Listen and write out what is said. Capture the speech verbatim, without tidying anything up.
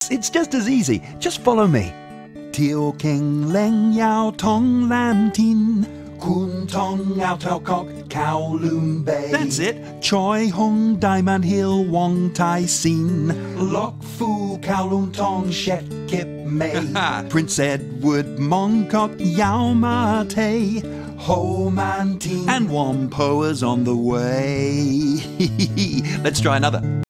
It's just as easy. Just follow me. Teo King Leng Yao Tong Lam Tin. Kwun Tong Ao Tao Kok Kowloon Bay. That's it. Choi Hung Diamond Hill Wong Tai Sin. Lok Fu Kowloon Tong Shet Kip May. Prince Edward Mongkok Yao Ma Te. Ho Man Tin. And Wampoa's on the way. Let's try another.